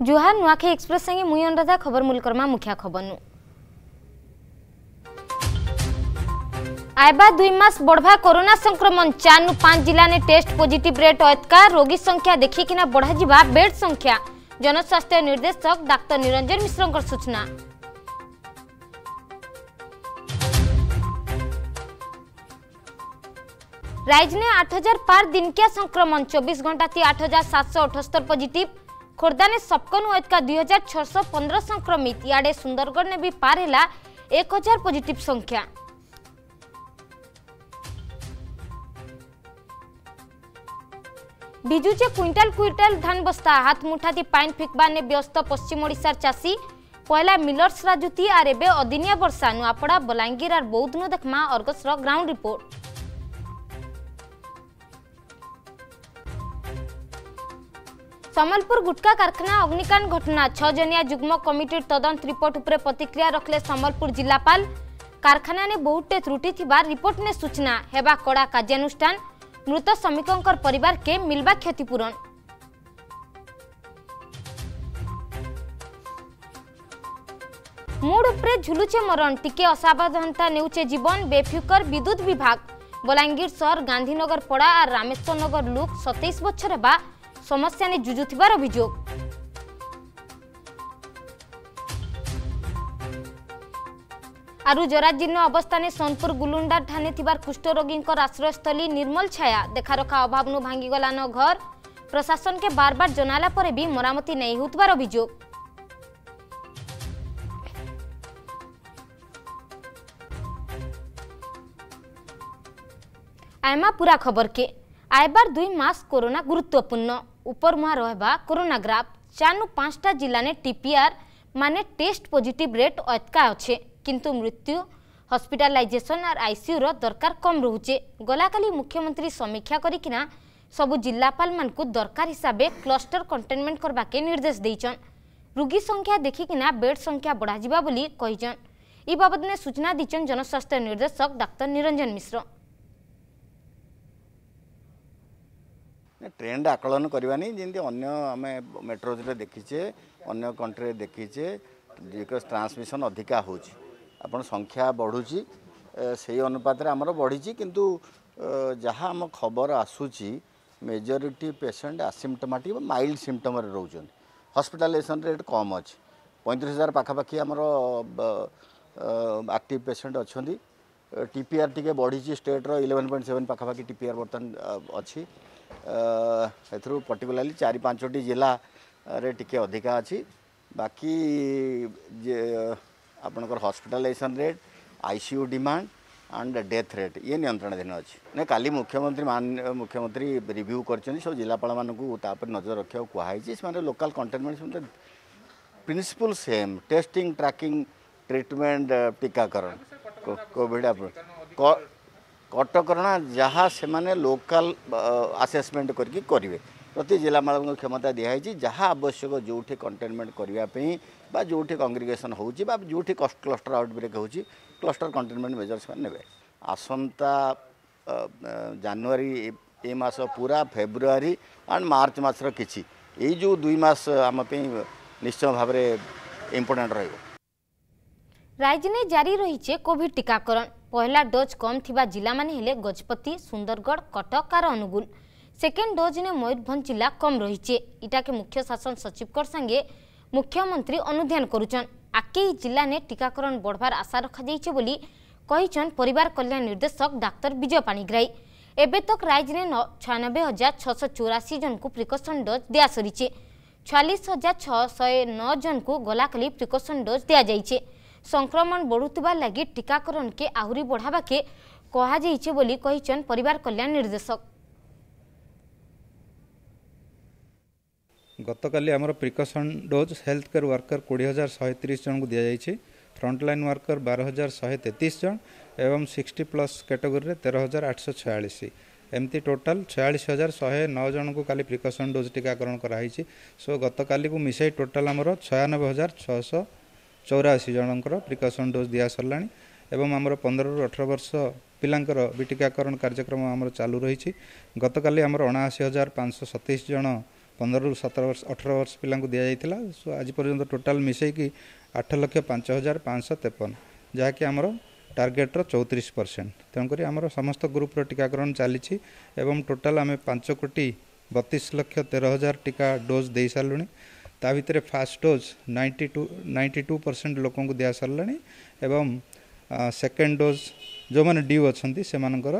जुहार Nuakhai express संगे मुई अनुराधा खबर मूलकर्मा मुख्य खबर नु आयबा 2 मास बढ़वा कोरोना संक्रमण 4 नु 5 जिला ने टेस्ट पॉजिटिव रेट अतका रोगी संख्या देखिकिना बढ़ा जिबा बेड संख्या जनस्वास्थ्य निर्देशक डाक्टर निरंजन मिश्र सूचना। राइजने 8000 पार दिनकिया संक्रमण 24 घंटा थी 8778 पॉजिटिव खोर्धा ने सबकनु अतका 2615 संक्रमित याडे सुंदरगढ़ ने भी पार हैला 1000 पॉजिटिव संख्या। बिजुचे क्विंटाल क्विंटाल धान बस्ता हाथ मुठाती पाइन फिकबा ने व्यस्त पश्चिम ओडिशार चाषी पहला मिलर्स राजुती आर एबे अदिनिया वर्षा नुआपड़ा बलांगीर आर बौद्ध नु देखमा अर्गसर ग्राउंड रिपोर्ट। समलपुर गुटका कारखाना अग्निकांड घटना 6 जनिया जुग्म कमिटी तदंत रिपोर्ट उपरे प्रतिक्रिया रखले समलपुर जिलापाल कारखाना ने बहुते त्रुटि थिबा रिपोर्ट ने सूचना हेबा कड़ा कार्यानुष्ठान मृत श्रमिकों परिवार के मिलबा क्षतिपूरण। मूड उपरे झुलुचे मरण टिके असावधानता नेउचे जीवन बेफिकर विद्युत विभाग बलांगीर शहर गांधीनगर पड़ा और रामेश्वर नगर लोक 27 बछर हेबा समस्या ने जुझुथिबार अभियोग। आरु जराजीर्ण अवस्था ने सोनपुर गुलुंडा ठाने थिबार कुष्ठ रोगी आश्रयस्थली निर्मल छाया देखा रखा अभाव नु भांगीगला न घर प्रशासन के बार बार जनाला पर भी मरामती नहीं होतबार अभियोग। आयमा पूरा खबर के आयबार 2 मास कोरोना गुरुत्वपूर्ण ऊपर मुहा रहबा कोरोना ग्राफ 4 नु 5टा जिला ने टीपीआर माने टेस्ट पॉजिटिव रेट अतका अच्छे किंतु मृत्यु हॉस्पिटलाइजेशन और आईसीयू रो दरकार कम रहुचे। गला काली मुख्यमंत्री समीक्षा करिकिना सबु जिलापाल मानकु दरकार हिसाबे क्लस्टर कंटेनमेंट करबा के निर्देश देइचन रोगी संख्या देखिकिना बेड संख्या बढ़ा जिबा बोली कहिचन। ई बाबद ने सूचना दिचन जनस्वास्थ्य निर्देशक डाक्टर निरंजन मिश्र। ट्रेंड आकलन करवानी जमी अन्य आम मेट्रोज देखीचे अन्य कंट्री देखीचे ट्रांसमिशन अधिका हो संख्या बढ़ुची से अनुपात आमर बढ़ी किंतु जहाँ आम खबर आसूची majority patient asymptomatic mild symptom रोचन हॉस्पिटलाइजेशन रेट कम अच्छे 35,000 पाखापाखि आमर एक्टिव पेशेंट अच्छा टीपीआर टी बढ़ी स्टेट 11.7 पाखापाखि टीपीआर बर्तमान अच्छी पर्टिकुलाली 4-5टी जिला रे टिके अधिका अच्छी बाकी आपनकर hospitalisation rate ICU demand and death rate ये नियंत्रणाधीन अच्छी ना काली मुख्यमंत्री रिव्यू कर सब जिलापाल मानू नजर रखा कहुई से local containment principle same testing tracking treatment टीकाकरण कोविड कटकणा जहाँ से माने लोकल आसेसमेंट करके करेंगे प्रति जिलापाल क्षमता दिखाई जहाँ आवश्यक जो कंटेनमेंट करने जो कंग्रिगेशन हो क्लस्टर आउटब्रेक हो क्लस्टर कंटेनमेंट मेजर्स ने आसंता जनवरी ए मास पूरा फेब्रुआरी एंड मार्च मासर किछि ये जो 2 मास आम निश्चय भाव में इम्पोर्टेंट रहिबो। राइजने जारी रही कोविड टीकाकरण पहला डोज कम थिबा जिला माने हेले गजपति सुंदरगढ़ कटक और अनुगुल सेकेंड डोज ने मयूरभंज जिला कम रही इटा के मुख्य शासन सचिव संगे मुख्यमंत्री अनुध्यान करुचन आके जिला ने टीकाकरण बढ़वार आशा रखा जाइछे बोली कहिचन परिवार कल्याण निर्देशक डाक्टर विजय पाणिग्राही। एबे तक राइज ने 96,684 जन को प्रिकॉशन डोज दिया सरीचे 46,609 जन को गलाकाली प्रिकॉशन डोज दिया जाइछे संक्रमण बढ़ुवा लगी टीकाकरण के आहुरी बढ़ावा के कहा जाइछे बोली कहिचन परिवार कल्याण निर्देशक। गतकाली आमर precaution dose health care worker 20,130 जन को दि जाइए फ्रंटलाइन वर्कर 12,133 जन एवं 60+ कैटेगोरी 13,846 एमती टोटाल 46,109 जन को काली प्रिकॉशन डोज टीकाकरण कराई। सो गतकाली को मिसाई टोटाल आमर 96,684 जनकर प्रिकॉशन डोज दिया सरला एवं आमर 15 ରୁ 18 वर्ष पिलांकर भी टीकाकरण कार्यक्रम आमर चालू रही। गतकाली आमर 79,527 जन 15 ରୁ 18 वर्ष पिला दि जाइथिला। सो आज पर्यंत टोटाल मिसई कि 8,05,553 जहाँकि आमर टार्गेट 34%। तेणुक आमर समस्त ग्रुप टीकाकरण चली टोटाल आम 5,32,13,000 टीका डोज दे सारूँ। ता भितर फास्ट डोज 92% लोक दि सारा एवं सेकेंड डोज जो मैंने ड्यू अच्छा से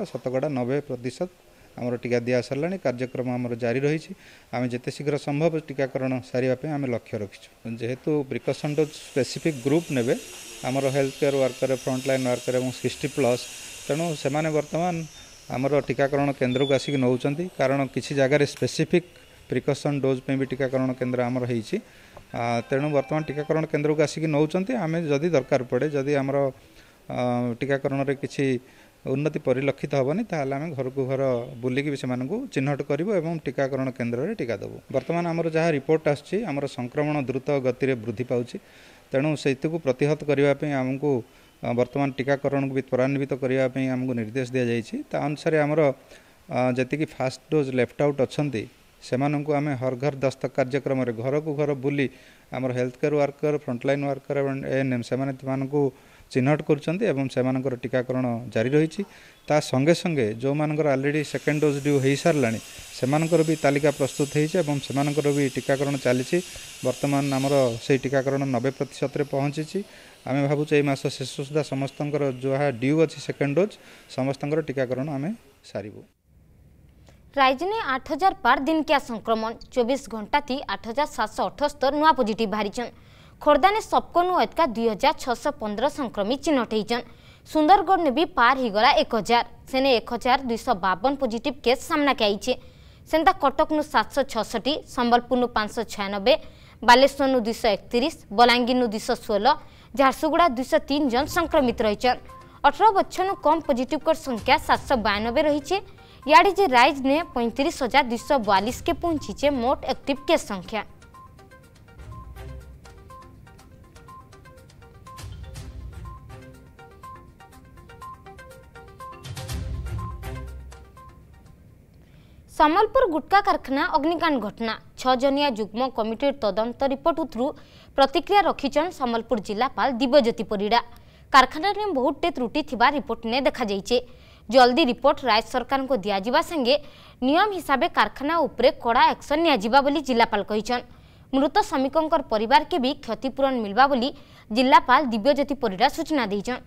90% आमर टीका दि सारा। कार्यक्रम आमर जारी रही आम जिते शीघ्र संभव टीकाकरण सारे आम लक्ष्य रखीचु। जेहेतु प्रिकसन डोज स्पेसिफिक ग्रुप ने आमर health care worker frontline worker और 60+ तेणु से बर्तमान आमर टीकाकरण केन्द्र को आसिक नौ कारण किसी जगार स्पेसिफिक प्रिकसन डोज पे भी टीकाकरण केन्द्र आमर होती तेणु बर्तमान टीकाकरण केन्द्र को आसिक नौ आम जदि दरकार पड़े जदि आमर टीकाकरण रे किसी उन्नति परिलक्षित हेनी ताल आम घर को घर बुलिकी भी से चिन्हट करूँ और टीकाकरण केन्द्र में टीका देवु। बर्तमान आमर जहाँ रिपोर्ट आमर संक्रमण द्रुत गति में वृद्धि पाँच तेणु से प्रतिहत करने आमको बर्तमान टीकाकरण को भी त्वरान्वित करने आमको निर्देश दि जाइए। अनुसार आमर जी फास्ट डोज लेफ्ट आउट अच्छा से आम हर घर दस्तक कार्यक्रम घर को घर बुली आमर health care worker frontline worker ANM से चिन्हट कर टीकाकरण जारी रही। संगे संगे जो मानकर ऑलरेडी सेकेंड डोज ड्यू हो सारा से भी तालिका प्रस्तुत होती भी टीकाकरण चली। बर्तमान आमर से टीकाकरण 90% पहुँची। आम भावुँ ये मास शेष सुधा समस्त जो ड्यू अच्छी सेकेंड डोज समस्त टीकाकरण आम सारू। राइजने 8,000 पार दिन क्या संक्रमण 24 घंटा थी 8,778 नुआ पॉजिटिव बाहरी। खोर्धा ने सबको अटका 2,615 संक्रमित चिन्हट होती। सुंदरगढ़ ने भी पार हो गला 1,000 सेने 1,252 पॉजिटिव केस सामना के आई। सेंता कटक 766, संबलपुर 596, बालेश्वर 231, बलांगीर 216, झारसुगुड़ा 203 जन संक्रमित रही। 18 वर्ष कम पॉजिटिव संख्या 792 रही। याडे जे राइज ने 35,242 के पहुंची मोट एक्टिव केस संख्या। सम्बलपुर गुटका कारखाना अग्निकांड घटना 6 जनिया जुग्म कमिटी तदंत रिपोर्ट थ्रू प्रतिक्रिया रखिछन सम्बलपुर जिलापाल दिव्यज्योति परिड़ा। कारखाना में बहुते त्रुटि थिबा रिपोर्ट ने देखा जाइछे। जल्दी रिपोर्ट राज्य सरकार को दिया जिबा संगे नियम हिसाबे कारखाना उपरे कड़ा एक्शन निया जिबा बोली जिलापाल कहिछन। मृत श्रमिकों परिवार के भी क्षतिपूरण मिलबा बोली जिलापाल दिव्यज्योति परिड़ा सूचना दैछन।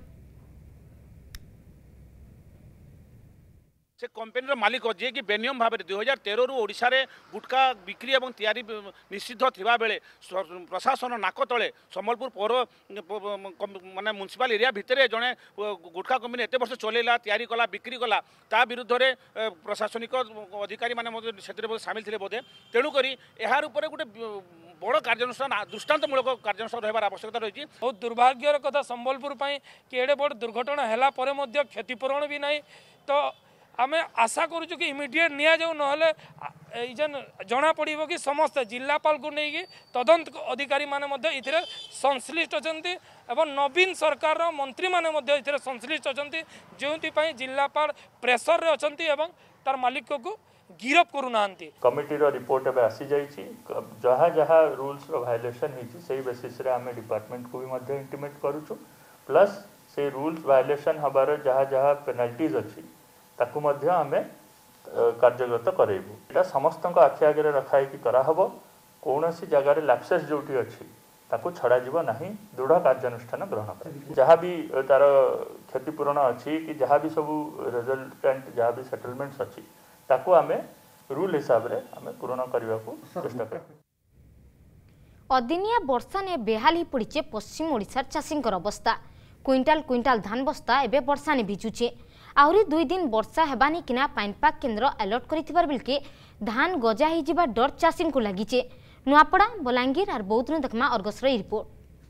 से कंपनी मालिक जी कि बेनियम भाव में 2013 रु ओडिशा रे गुटका बिक्री और तैयारी निषिद्ध थिबा बेले प्रशासन नाक तले सम्बलपुर पौर माने म्युनिसिपल एरिया भितर जड़े गुटका कंपनी एत वर्ष चलैला तैयारी कला बिक्री कला ता विरुद्ध रे प्रशासनिक अधिकारी माने सामिल थे बोधे। तेणुक यार गोटे बड़ कार्यानुष्ठान दृष्टान्तमूलक कार्यानुष्ठान रहार आवश्यकता रही। बहुत दुर्भाग्यर कथा सम्बलपुर कि एडे बड़ दुर्घटना है क्षतिपूरण भी नहीं। तो आम आशा करूँ कि इमिडिएट निया जाऊ ना जना पड़ो कि समस्त जिलापाल को लेकिन तदंत अधिकारी माने संश्लिष्ट अच्छा एवं नवीन सरकार मंत्री माने संश्लिष्ट अच्छा जो जिलापाल प्रेसर रे अच्छा एवं तार मालिक को गिरफ करूना। कमिटी रिपोर्ट एवं आसी जाइए जहाँ जहाँ रूल्स वायलेशन होती से बेसिस रे आम डिपार्टमेंट को भी इंटिमेट करूँ प्लस से रूल्स वायलेशन हबार जहाँ जहाँ पेनाल्टीज अच्छी ताकू मध्य आमे कार्यगत करेबू। एटा समस्त आखि आगे रखाई कराहब कौन सी जगार लैप्सेस जोटी अच्छी ताकू छड़ा जीव नहीं दृढ़ कार्यानुष्ठान ग्रहण कर जहाँ भी तार क्षतिपूरण अच्छी कि जहाँ भी सब रिजल्टेंट जहाँ भी सेटलमेंट्स अच्छी ताकू आमे रूल हिसाब रे आमे पूर्ण करने को चेष्टा कर। अदिनिया वर्षा ने बेहाल ही पड़े पश्चिम ओडिशार चाषींकर अवस्था। क्विंटाल क्विंटाल धान बस्ता एवं वर्षा ने भिजुचे। आहरी 2 दिन वर्षा हेबानी किना पाइनपाग केन्द्र अलर्ट करिथिबार बेलके धान गजा ही जिबा डर चाषी को लागिचे। नुआपड़ा बलांगीर और बौद्ध देखमा अर्गस रिपोर्ट।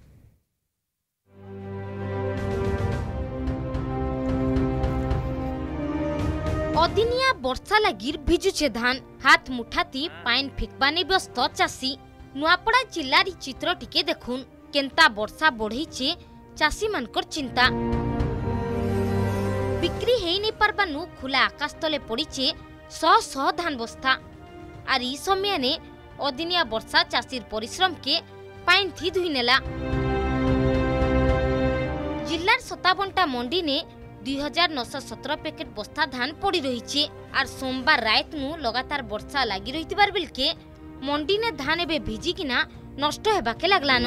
अदिनिया वर्षा लागिर भिजुचे धान हाथ मुठाती पाइन फिकबाने व्यस्त चाषी। नुआपड़ा जिल्लारी चित्र टिके देखुन केंता वर्षा बढ़ईचे चाषी मानकर चिंता। बिक्री हेई नहीं पारबानु खुला आकाश तले पड़ीचे 100 धान बस्ता। आर ई समय ने अदिनिया वर्षा चाषीर परिश्रम के पाइन थी धुई नेला। जिल्लार 57टा मंडी ने 2917 पैकेट बस्ता धान पड़ी रही और सोमवार रात नु लगातार वर्षा लगी रही बेलके मंडी ने धान एबे भिजिकिना नष्ट हेबाके लागलान।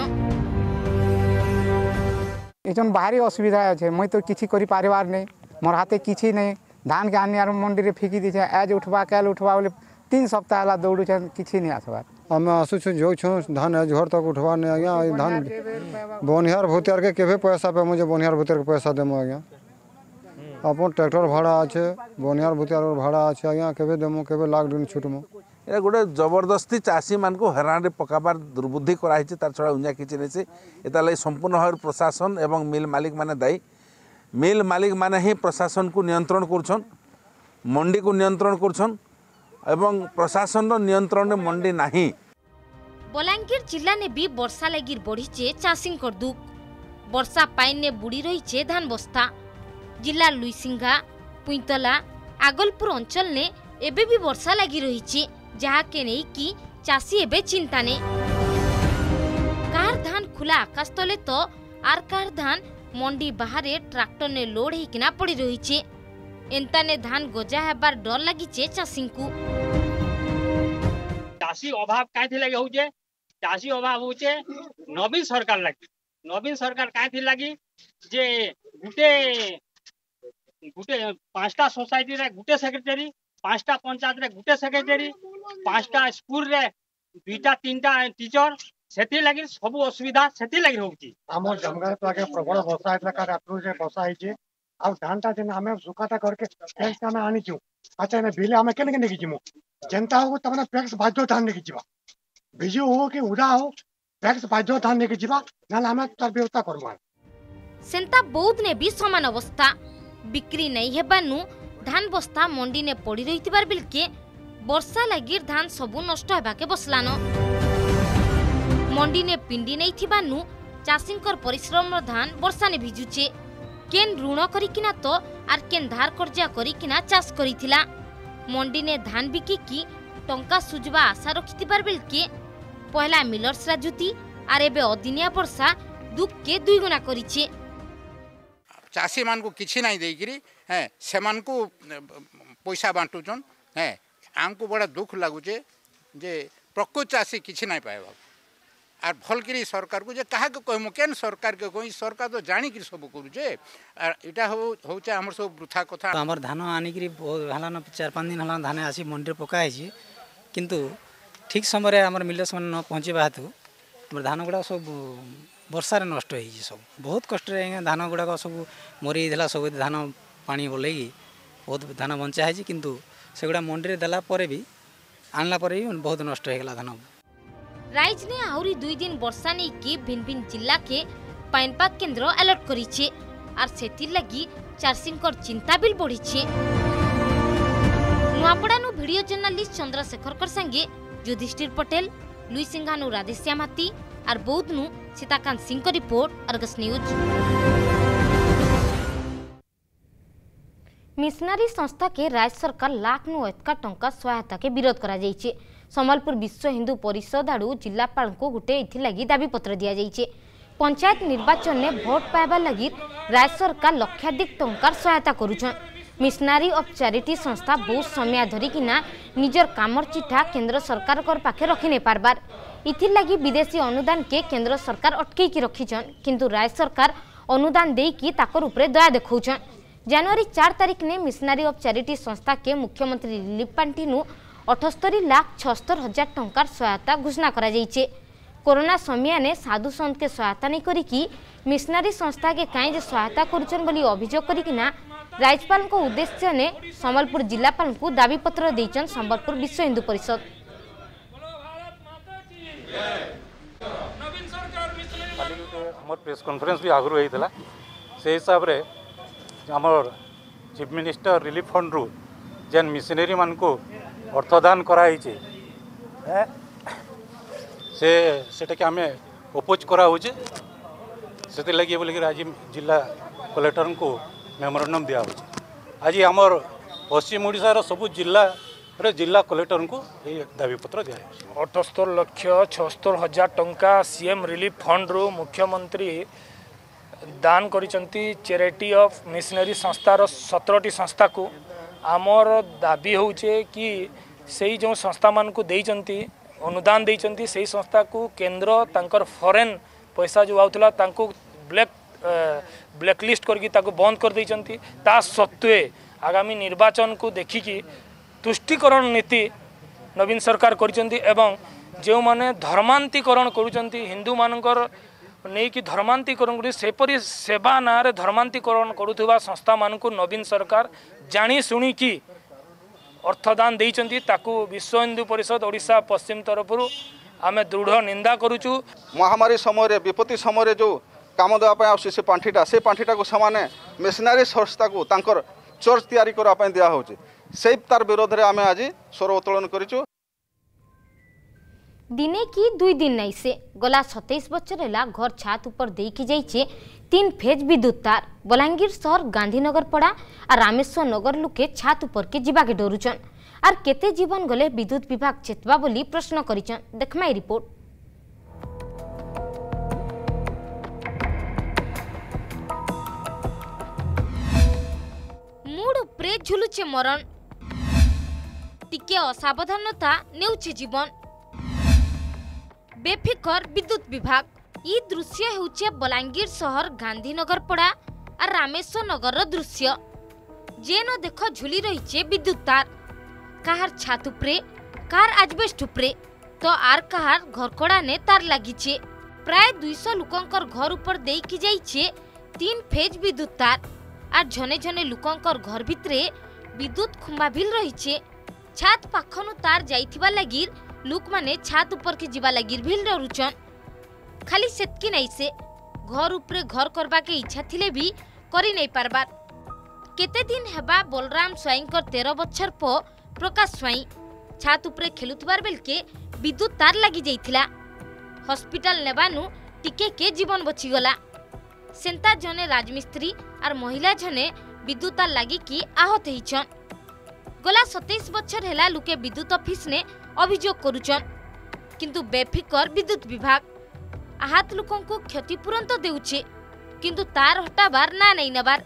एजन भारी असुविधा अच्छे मुई तो किछि करि पारिबार नै मोर हाथे किछि नै धान के आनी आर मंडी रे फेकी दी आज उठवा कैल उठवा बोले 3 सप्ताह ला दौड़ू छन किछि नै आसबार हम आसु छु जो छु धान आज घर तक उठवा नै आज्ञा धान बोनिहार भूतियार के केबे पैसा पे मुझे बोनिहार भूतियार के पैसा देमु आज्ञा अपन ट्रैक्टर भाड़ा अच्छे बोनिहार भूतियार भाड़ा अच्छे आज्ञा केबे देमु केबे लाख दिन छुटमु ए गोटे जबरदस्ती चाषी मान को हैरान पकाबार दुर्बुद्धि कराई तार छड़ा उन्या किछि नै से एता लई संपूर्ण भाव प्रशासन एवं मिल मालिक माने दायी। मिल मालिक माने ही प्रशासन को नियंत्रण करछन मंडी को नियंत्रण करछन एवं प्रशासन नियंत्रण मंडी नाही। बलांगीर जिला ने भी वर्षा लगी बढ़ीचे चाषी दुख वर्षा पाइन ने बुड़ी रही धान बस्ता। जिला लुईसिंघा पुईतला आगलपुर अंचल ने एबे भी वर्षा लगी रही जहा के नहीं कि चाषी एबे चिंता ने कार धान खुला आकाश तले तो आर कार धान मंडी बाहर ट्रैक्टर ने लोड होकिना पड़ी रही एंता ने धान गजा हेबार डर लगी चाषी को। चाषी अभाव काहे लगे होचे चाषी अभाव होचे नवीन सरकार काहे लगी जे गुटे 5टा सोसाइटी रे गुटे सेक्रेटरी 5टा पंचायत रे गुटे सेक्रेटरी 5टा स्कूल रे 2टा 3टा टीचर सेति लगी सब असुविधा सेति लगी होची। हमर जमगार पाके प्रबल वर्षा इतला का रात्रु जे वर्षा हिचे अब धानटा दिन हमें सुकाटा करके टैक्स में आनी छु अच्छा ने बिले हमें केने केने किजिमु जनता हो तमने टैक्स बाजो धान ने किजिबा बिजु हो कि उदा हो टैक्स बाजो धान ने किजिबा ना हमें तर व्यवस्था करबा। सेंता बौद्ध ने भी समान अवस्था बिक्री नहीं हेबानु धान बस्ता मंडी ने पड़ी रही बिलके वर्षा लगी धान सबू नष्ट हेबाके बसलान। मंडी ने पिंडी नहीं थिबानु चाषींकर परिश्रम धान वर्षा ने भिजुचे केन ऋण करिकिना तो आर केन धार कर्जा करिकिना चाष करिथिला मंडी ने धान बिकिकी टंका सुजबा आशा रखिथिबार बिलके पहला मिलर्स राजुती आर एबे अदिनिया वर्षा दुख के 2 गुना करिचे। चाषी मान को किछि नहीं देकरी हैं से मान को पैसा बांटुचन हैं आमको बड़ा दुख लगुचे जे प्रकृत चाषी किछि नहीं पाएबा आर भलकरी सरकार को जे कहा के कहमु केन सरकार के कोई सरकार तो जानी कि सब करूचे आर इटा होचे हमर सब वृथा कथा हमर धान आनी करी हलान 4-5 दिन हलान धान आसी मंडी पकाई छी किंतु ठीक समय रे हमर मिलर्स मन न पहुंचीबा हेतु हमर धान गुडा सब वर्षा रे नष्ट होई सब बहुत कष्ट रे धान गुडा सब मरी देला सब धान पानी बोलेगी बहुत धान बंचा है किंतु सेगुडा मंडी रे देला परे भी आनला परे भी बहुत नष्ट हो गला धान। राइज ने आउरी 2 दिन वर्षा नहीं कि भिन्न भिन्न जिला के पानीपाग केन्द्र अलर्ट करिछे आर सेति लगी चाषींकर चिंता बिल बढ़ीछे। नुआपड़ानु वीडियो जर्नलिस्ट चंद्रशेखर संगे युधिष्ठिर पटेल लुईसिंघानु राधेश्याम हाथी और बौद्धनु सीताकांत सिंह को रिपोर्ट अर्गस न्यूज। मिशनरी संस्था के राज्य सरकार लाख नु अधिक टंका सहायता के विरोध करा जाइछे। संबलपुर विश्व हिंदू परिषद आड़ू जिलापाल को गोटे इथिलागी दाबी पत्र दिया जाइछे। पंचायत निर्वाचन ने भोट पाइबा लगी राज्य सरकार लक्षाधिक टंकार सहायता करुछन। मिशनरी ऑफ चैरिटी संस्था बहुत समय धरिकिना निजर कामर चिठा केंद्र सरकार कर पाखे रखि नै पारबार इथिर लगी विदेशी अनुदान के केंद्र सरकार अटके की रखिछन किंतु राज्य सरकार अनुदान देई की ताकर ऊपर दया देखौछन। जनवरी 4 तारीख ने मिशनरी ऑफ चैरिटी संस्था के मुख्यमंत्री रिलीफ पांठी नु 78,76,000 टंकार सहायता घोषणा करा जाइछे। कोरोना समय ने साधु संत के सहायता नहीं करी की मिशनरी संस्था के काई जे सहायता करुछन बोली अभियोग करिकिना राज्यपाल को उद्देश्य ने संबलपुर जिलापाल को दाबी पत्र देइछन संबलपुर विश्व हिंदू परिषद। हमर प्रेस कॉन्फ्रेंस भी आगु होइतला से हिसाब रे हमर चीफ मिनिस्टर रिलीफ फंड रु जेन मिशनरी मान को अर्थदान कराई सेटा के हमें अपोज करा से लगे बोले आज जिला कलेक्टर को मेमोरेंडम दिया आज आमर पश्चिम ओडिशार सबु जिला जिला कलेक्टर को ये दाबीपत्र दिया 78,76,000 टंका सीएम रिलीफ फंड रु मुख्यमंत्री दान करिसंती चैरिटी ऑफ मिशनरी संस्थार 17टी संस्था को आमर दाबी होचे कि सही जो संस्था मान को देइचंती अनुदान देइचंती सही संस्था को केंद्र तांकर फॉरेन पैसा जो आउथला तांको ब्लैकलिस्ट करके ताको बंद कर देइचंती ता सत्वे आगामी निर्वाचन को देखिकी तुष्टिकरण नीति नवीन सरकार करिसंती एवं जो माने धर्मांतीकरण करुचंती हिंदू मानकर नहीं कि धर्मांतीकरण कर सेपरी सेवा ना धर्मांतीकरण करुवा संस्था मान को नवीन सरकार जानी शुणी कि अर्थदान देइचंती ताकू विश्व हिंदू परिषद ओडिशा पश्चिम तरफ आमे दृढ़ निंदा करुचु। महामारी समय विपत्ति समय जो काम देवाई से पांठीटा से पांठीटा को सामाने मिशनरी संस्था को तांकर चर्च तैयारी करने दिया होची से तार विरोध में आम आज स्वर उत्तोलन करिचु। दिने की 2 दिन नहीं से गला 27 बच्चर है घर छात ऊपर देकी जाइए 3 फेज विद्युत तार बलांगीर शहर गांधीनगर पड़ा और रामेश्वर नगर लुके छात ऊपर के जीवा के डरुचन और केते जीवन गले विद्युत विभाग चेतवा बोली प्रश्न करिचन। देखमा ई रिपोर्ट। मूड उपरे झुलुचे मरण टिके असावधानता नेउचे जीवन बेफिकर विद्युत विभाग ई दृश्य हेउचे बलांगीर शहर गांधीनगर पड़ा और रामेश्वर नगर दृश्य जेन देख झुली रही विद्युत तार कहार छात उपरे कार आजबेस्ट उपरे तो आर कहार घरकड़ा ने तार लगी प्राय 200 लोकंकर घर ऊपर देकी जाइए 3 फेज विद्युत तार और झने झने लोकंकर घर भितरे विद्युत खुंबा भिल रही छात पाखनु तार जाइथिबा लगी लोक माने छात ऊपर के जीवा लगी भिल डरुचन खाली सेतकी नहीं से घर ऊपर घर करबा के इच्छा थिले भी करी नहीं पारबार केते दिन हेबा बलराम स्वाई 13 बछर पो प्रकाश स्वाई छात ऊपर खेलुथबार बेल के विद्युत तार लगी जाइथिला हॉस्पिटल नेबानु टिके के जीवन बची गला सेंता जने राजमिस्त्री और महिला जने विद्युत तार लगी की आहत होइछन गला 27 बछर हेला लुके विद्युत ऑफिस ने अभियोग करुचन किंतु बेफिकर विद्युत विभाग आहत लोकों को क्षतिपूरण तो देउछे किंतु तार हटाबार ना नहीं नबार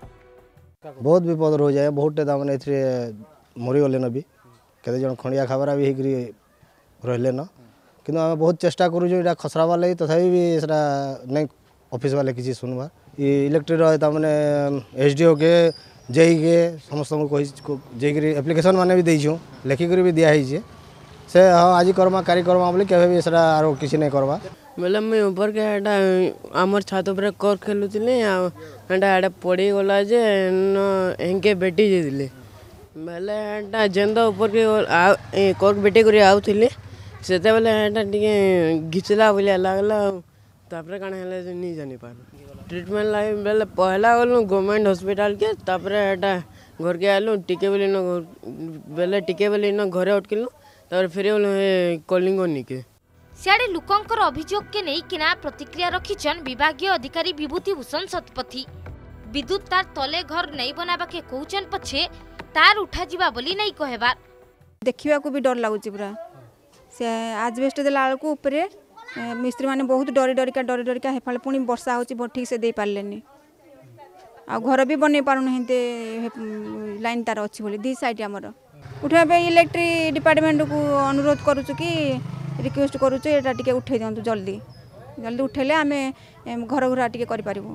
बहुत विपद हो जाए बहुत माने मरी गले भी केते जन खंडिया खबरा भी हेकरी रहले न किंतु आम बहुत चेष्टा करूँ यहाँ खसराबार लगी तथापि भी सेटा नहीं ऑफिस वाले किसी सुनवा इलेक्ट्रिक माने एसडीओ के जेई के समस्त जेकर एप्लिकेशन माने भी देछूँ लेखिक भी दिखाई से हाँ आज करमा कार्य करमा बोले केवे भी सेटा आरो किसी नहीं करवा बोले मुझे ऊपर के एटा आमर छात उपर कर खेलुली एटा पड़ी गला जे एंके बेटी जाइले बेले एटा जेंदा ऊपर के कर बेटी कर आउली से एटा टे घिचला बोलिया लगला तापर कण है नहीं जानी पार ट्रीटमेंट लगे बेले पहला गलु गवर्नमेंट हॉस्पिटल के तापर एटा घर के आलु टिके बोली बेले टिके बोली घरे अटकिलु तापर फिर कलिंग निके सियाड़े लोकंकर अभियोग के नहीं किना प्रतिक्रिया रखिछन विभागीय अधिकारी विभूति भूषण शतपथी विद्युत तार तले घर नहीं बनाबा के कहउछन पछे तार उठा जीवा बोली नहीं कहेबार देखिबा को भी डर लागुची पूरा से आजबेस्ट देला को ऊपरे मिस्त्री माने बहुत डरी डरिका हेफाले पुणी वर्षा होची ठीक से दे पारलेनी आ घर भी बनै पारुन हेते लाइन तार अछि बोली दी साइड हमर उठा पे इलेक्ट्रिक डिपार्टमेंट को अनुरोध करूछु कि रिक्वेस्ट करूछु एटा टिके उठै दियंतु जल्दी जल्दी उठेले आमे घर घरा टिके करि पारिबो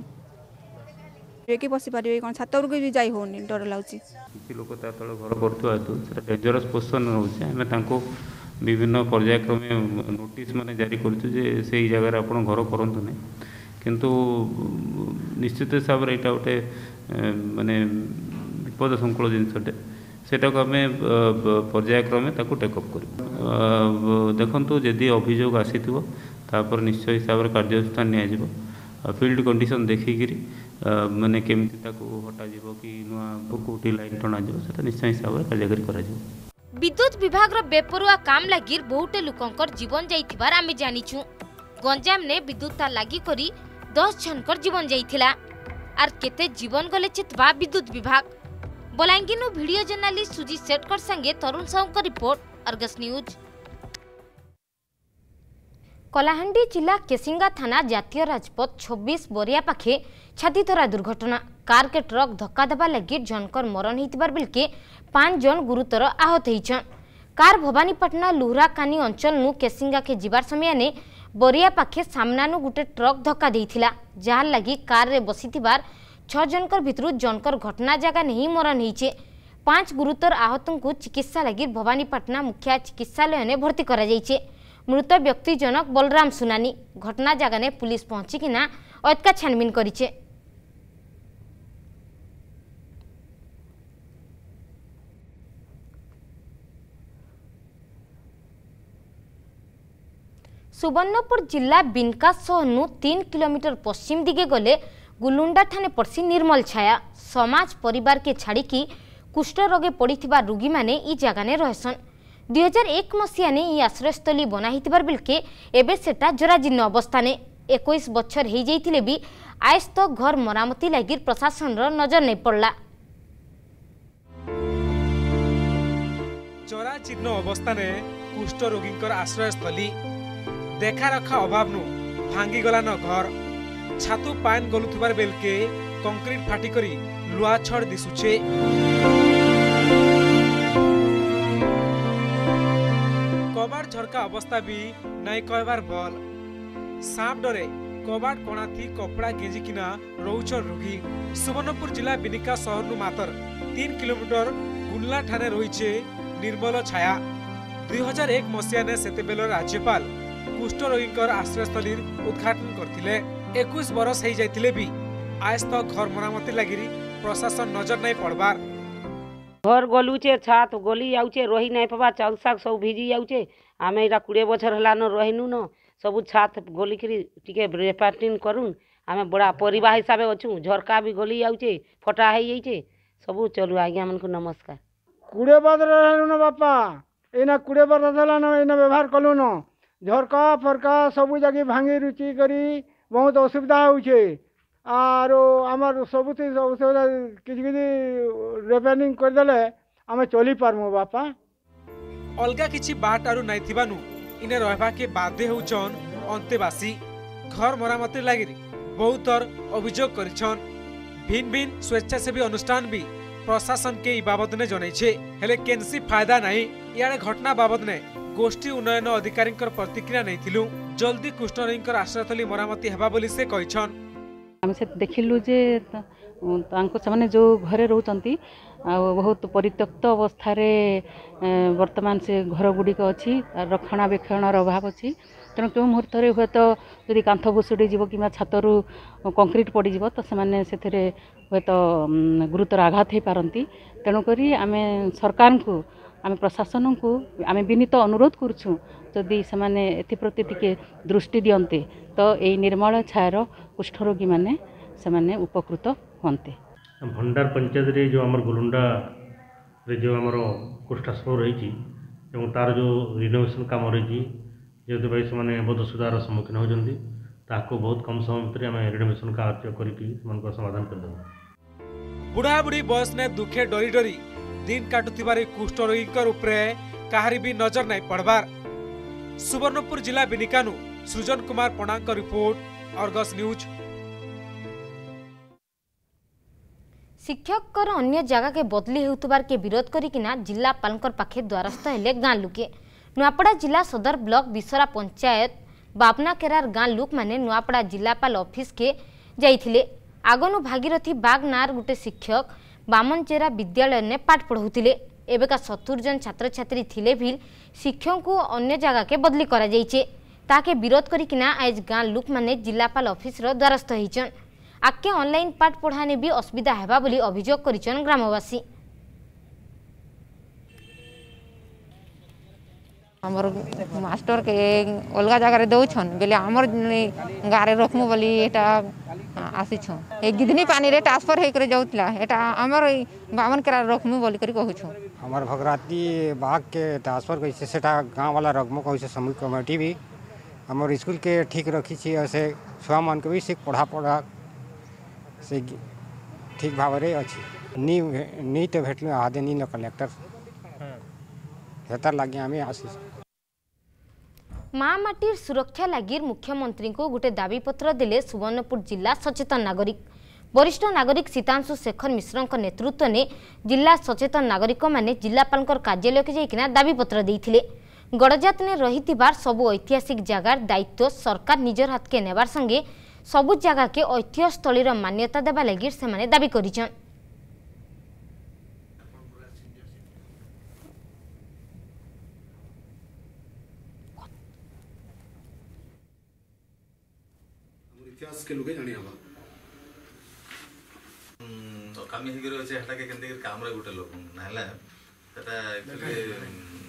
कि बसी पारिबे कोन छातर को भी जाई होनी डर लाउची कि लोक ता तळे घर करथु आतु सेटा डेंजरस पोजिशन रहउछ हमें तांको विभिन्न पर्यायक्रमे नोटिस माने जारी करछु जे सेही जगह आपण घर करंतु नै किंतु निश्चित हिसाब रे एटा उठे माने विपद संकुल जिनसटे सेटा को आम पर्यायक्रमे ताको टेकअप कर देखु जदि अभियोग आसीथिबो तापर निश्चय हिसाब रे कार्यानुष्ठान निया फील्ड कंडीशन देखिकी माने केमिति ताको हटा जीवो कि नुआ कोठी लाइन टना जीवो सेटा निश्चय हिसाब रे कार्यकारी करा जीवो विद्युत विभाग रो बेपरुआ काम लागिर बहुते लोकंकर जीवन जाइथिबार आमे जानिछु गंजाम ने विद्युत तार लागि करी 10 जनकर जीवन जाइथिला आर केते जीवन गले चेतबा विद्युत विभाग बलांगीर वीडियो जर्नालिस्ट सुजीत सेठकर संगे तरुण साहू का रिपोर्ट, अर्गस न्यूज। कलाहांडी जिला केसिंगा थाना जातीय राजपथ 26 बोरिया पाखे छातीधरा दुर्घटना। कार के ट्रक धक्का देवा लगी जनकर मरण होइतिबार बेलके 5 जन गुरुतर आहत होइछन। कार भवानीपाटना लुहराकानी अंचल नु केसिंगा के जीवार समय ने बोरिया पाखे सामनानु गुटे ट्रक धक्का देइथिला, जहार लगी कार रे बसिथिबार 6 जनकर भितरु जनकर घटना जगह नहीं मरण होइछे। 5 गुरुतर आहतों को चिकित्सा लगी भवानीपाटना मुख्य चिकित्सालय ने भर्ती करा जाइछे। मृत व्यक्ति जनक बलराम सुनानी। घटना जगह ने पुलिस पहुंचिकिना अतका छानबीन करिछे। सुवर्णपुर जिला बिनका सहनु 3 किलोमीटर पश्चिम दिगे गले गुलुंडा ठाने पड़सी निर्मल छाया। समाज परिवार के छाड़ी कुष्ठ रोगे पड़िथिबा रोगी माने ई जगह ने रहसन। 2001 मसीहा ने ई आश्रयस्थली बनाहिथिबार बेलके एबे सेटा जराजीर्ण अवस्था ने 21 बछर हो जाइथिले भी आयस तो घर मरामती लगी प्रशासन रो नजर नहीं पड़ला। जराजीर्ण अवस्था ने कुष्ठ रोगींकर आश्रयस्थली देखा रखा अभाव नु भांगी गला न घर छातु पान गलुथिबार बेलके कंक्रीट फाटी करी लुआ छड़ दिसुछे। कबाड़ झरका अवस्था भी नाई कहबार बल। सांप डरे कबाड़ कणाथी कपड़ा गेजिकिना रौछर रोगी। सुवर्णपुर जिला बिनिका सहर नु मातर 3 किलोमीटर गुल्ला ठाने रहीछे निर्मल छाया। 2001 मसीहा ने सेतेबेल राज्यपाल कुष्ठ रोगींकर आश्रयस्थली उद्घाटन करथिले। 21 बरस हो जाइथिले भी आज तक घर मरामती लगी प्रशासन नजर नहीं पड़बार। घर गलुचे छात गली आउचे रही नहीं पबा चाउल साग सब भिजी जाउचे। आमे इरा 20 बछर हलान रहिनु न सब छात गली करी टिके रेपार्टिंग करूँ। आमे बड़ा परिवार हिसाब से अच्छू। झरका भी गली आउचे फटा हो जाइए सब चलू। आज्ञा मन को नमस्कार। 20 बरस रहलु न बापा एना 20 बरस हलान एना व्यवहार कलु न झरका फरका सब जगह भांगी रुचि करी बहुत असुविधा होउछे। आरो आमर सबुति किछि रिपेयरिंग कर देले आमे चली पारमु बापा। अलगा किछि बाट आरु नाइ थिबानु इने रहबा के बाध्य होउछन अंतेवासी। घर मरामती लागि बहुतर अभियोग करिछन। भिन्न भिन्न स्वेच्छासेवी अनुष्ठान भी प्रशासन के ई बाबद ने जणैछे हेले केनसी फायदा नाही। याडे घटना बाबद ने गोष्ठी उन्नयन अधिकारी प्रतिक्रिया नहीं थिलु। जल्दी कुष्ठ रोगींकर आश्रयस्थली मरामती हेबा बोली से कहिछन। हम से देखिलु जे तांको सामने जो घरे रहउचंती बहुत परित्यक्त अवस्था रे वर्तमान से घर गुड़िक अच्छी रक्षणाबेक्षणार अभाव अच्छी। तेणु क्यों मुहूर्त हुए तो जदि कांथ भुशुड़ी जीव कि छातरू कंक्रीट पड़ीज तो से हुए तो गुरुतर आघात हो पारती। तेणुक आम सरकार को आम प्रशासन को आम विनीत अनुरोध करुँ जदि से प्रति टिके दृष्टि दियंते तो यही निर्मल छायर कुष्ठरोगी मैंने से उपकृत होते। भंडार पंचायत रे जो आमर गुलुंडा रे जो आमर कुष्ठास्पद रही तार जो रिनोवेशन काम रही जेहेतु भाई से बहुत असुविधार सम्मुखीन होती बहुत कम समय भितर आम रिनोवेशन कार्य करके समाधान करदेव। बुढ़ा बुढ़ी बयस ने दुखे डरी डरी दिन काटुथिबार कुष्ठ रोगींकर उपरे काहारी भी नजर नहीं पड़बार। सुवर्णपुर जिला बिनिकानु सृजन कुमार पणांक रिपोर्ट, अर्गस न्यूज। शिक्षक अन्य जगह के बदली होतुबार के विरोध करिकिना जिलापालकर पाखे द्वारस्थ हेले गाँ लुके। नुआपड़ा जिला सदर ब्लॉक बिसरा पंचायत बाबना केरार गाँ लुक माने नुआपड़ा जिलापाल ऑफिस के जाइथिले। आगनु भागीरथी बागनार गुटे शिक्षक बामनचेरा विद्यालय ने पाठ पढ़ाउथिले। एबेका 70 जन छात्र छात्री थिले भी शिक्षक को अन्य जगह के बदली करा जाइछे। ताके विरोध करिकिना आज गाँ लुक माने जिलापाल ऑफिस रो द्वारस्थ होइछन। आके ऑनलाइन पाठ पढ़ाने भी असुविधा हेबा बोली अभियोग करिछन ग्रामवासी। हमर मास्टर के अलगा जगह रे दउछन बेले हमर गारे रखमु बोली एटा आसीछ। एक गिदनी पानी रे ट्रांसफर हे करे जाउतला एटा हमर बावन करा रखमु बोली करी कहूछु। हमर भगराती बाग के ट्रांसफर कैसे सेटा गांव वाला रखमु कैसे समूह कमेटी भी हमर स्कूल के ठीक रखी छी। ऐसे छुआ मन के भी से पढ़ा से ठीक भाव में अच्छी नी तो भेटल आदे नी न कलेक्टर हेतार लगे आम आसी माँ माटीर सुरक्षा लगी मुख्यमंत्री को गोटे दाबीपत्र देले सुवर्णपुर जिला सचेतन नागरिक वरिष्ठ नागरिक सीतांशु शेखर मिश्र नेतृत्व में जिला सचेतन नागरिक माने जिलापाल कार्यालय के जाइकिना दाबीपत्र देइथिले। गड़जात ने रही सबु ऐतिहासिक जगार दायित्व सरकार निजर हाथ के नेबार संगे सबु जगह के ऐतिह्य स्थलीर मान्यता देवा लगी से दाबी करिछन। इतिहास के लोग जानी हवा तो कामी हिगिरो छै हटा के केंदे काम रे गुटे लोक नाला तटा एक्चुअली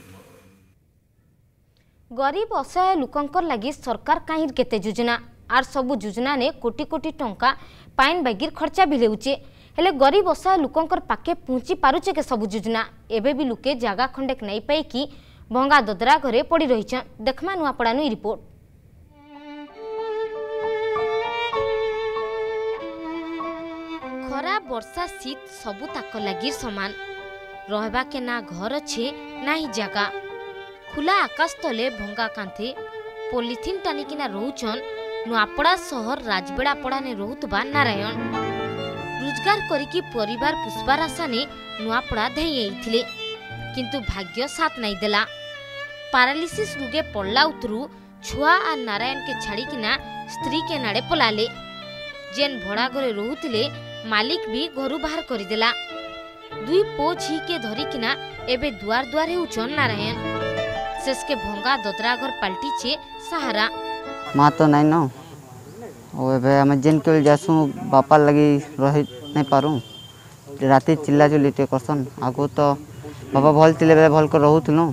गरीब असहाय लोकंकर लगी सरकार कहीं केते योजना आर सबु योजना ने कोटी कोटी टंका पाइन बागिर खर्चा भी लेउचे हेले गरीब असहाय लोकंकर पाके पहुंची पारुचे के सबु योजना एबे भी लुके जागा खंडेक नहीं पाई कि भंगा ददरा घरे पड़ी रहिछन। देखमा नुआपड़ानु रिपोर्ट। खरा वर्षा शीत सबु ताक लगी समान रहबा के ना घर अच्छे ना ही जगह खुला आकाश तले भंगा कांथे पॉलिथिन टानिकिना रोचन नुआपड़ा शहर राजबेड़ापड़ा ने रोहुतबा नारायण रोजगार करिकी परिवार पुष्पार आशा ने नुआपड़ा धई आइथिले किंतु भाग्य साथ नहीं देला। पारालिसिस रुगे पड़ला उतरू छुआ आ नारायण के छाड़ीकिना स्त्री के नाड़े पलाले जेन भड़ा घरे रोहुतिले मालिक भी घरू बाहर करदेला। दुई पो झी के धरिकिना एबे दुआर दुआर हेउचन नारायण शेष के भंगा ददरा घर पलटीचे सहारा माँ तो नहीं न आम जेन के जासु बापा लगी रही नहीं पारू राति चिल्ला चुली टे करसन आगु तो बापा भल थे बेले भल कर रोलु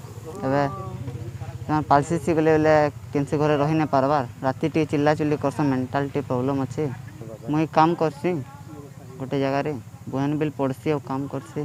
एवं पालसी गले बेले केनसे घरे रही नहीं पारबार राति टे चिल्ला चुली करसन मेंटालिटी प्रॉब्लम अच्छे मुई काम करसी गोटे जगार बहन बिल पड़सी और काम करसी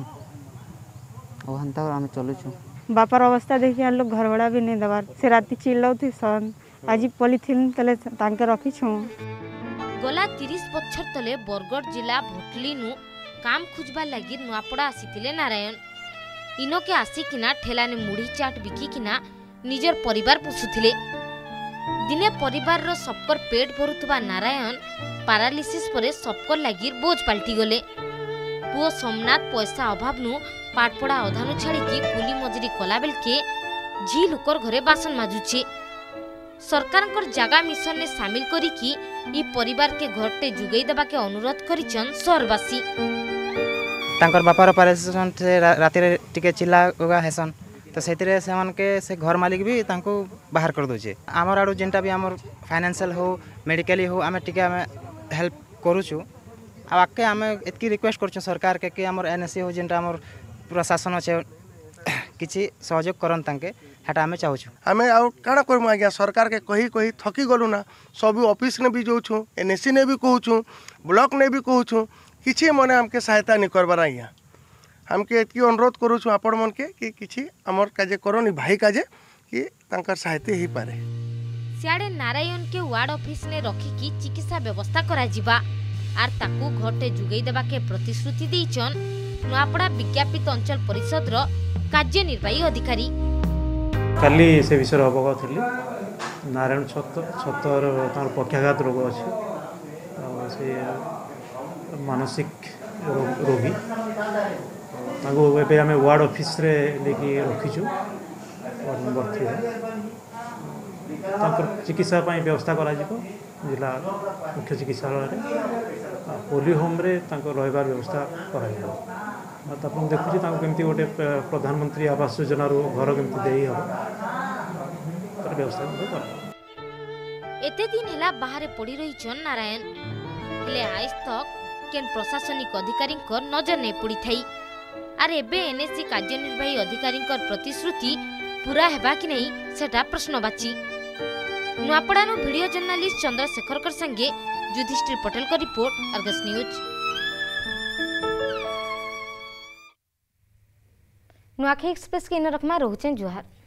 और हंता आम चलुचु बापार अवस्था देखिए हम लोग घर भाड़ा भी नहीं दबार से राति चिल्लाउथी सन आज पॉलिथिन तले तांके रखी छु। गला 30 बछर तले बरगढ़ जिला भोटलीनु काम खुजबा लगी नुआपड़ा आसीथिले नारायण इनो के आसिकिना ठेला ने मुढ़ी चाट बिकिकिना निजर परिवार पोसुथिले दिने परिवार रो सबकर पेट भरुतबा नारायण पारालिसिस परे सबकर लगी बोझ पलटी गले पुओ सोमनाथ पैसा अभावनु पाठपड़ा अधानु छाड़ी की कुली मजरी कला बेल के झी लुकर घरे बासन माजुचे सरकार जागा मिशन ने शामिल करी की ई परिवार के घरटे जुगई देबा के अनुरोध करिचन शहरवासी। तांकर बापार पारेसन से राति रे टिके चिल्ला उगा हेसन तो सेतिरे से मन के से घर मालिक भी तांको बाहर कर दोचे हमर आडू जेंटा भी हमर फाइनेंशियल हो मेडिकली हो आमे टिके आमे हेल्प करूछु आ आके आमे एतकी रिक्वेस्ट करछु सरकार के कि हमर एनएससी हो जेंटा हमर प्रशासन अच्छे किसी सहयोग करन तांके हेटा आमे चाहूछु आमे आ काना करमु आज्ञा सरकार के कही कही थकी गलु ना सब ऑफिस ने भी जोछु एनएससी ने भी कहूछु ब्लॉक ने भी कहूछु किछि मने हमके सहायता नहीं करबार आज्ञा हमके एतकी अनुरोध करूछु आपण मन के कि किछि हमर काजे करनी भाई काजे कि तांकर सहायता ही पारे। सियाड़े नारायण के वार्ड ऑफिस ने रखी की चिकित्सा व्यवस्था करा जिबा आर ताकू घरटे जुगई देबा के प्रतिश्रुति देइचन नुआपड़ा विज्ञापित अंचल परिषद रो कार्यनिर्वाही अधिकारी। काली से विषय अवगत थी नारायण छतर तार पक्षाघात रोग अच्छे से मानसिक रोगी आम वार्ड ऑफिस रे लेकिन रखीचु वार्ड नंबर 3 चिकित्सा व्यवस्था करा जिला मुख्य चिकित्सालय पोलियो होम रे रहिबार व्यवस्था करा देखुची केमती गोटे प्रधानमंत्री आवास योजना घर केमती देई हो व्यवस्था एते दिन हेला बाहर पड़ी रही चन नारायण हेले आज तक केन प्रशासनिक अधिकारी नजर नहीं पड़ी थई आर एबे एनएससी कार्यनिर्वाही अधिकारी प्रतिश्रुति पूरा हेबा कि नहीं सेटा प्रश्नवाची। नुआपड़ानु वीडियो जर्नलिस्ट चंद्रशेखर संगे युधिष्ठिर पटेल का report Argus news. Nuakhai express के इन रखमा रोचन जुहार।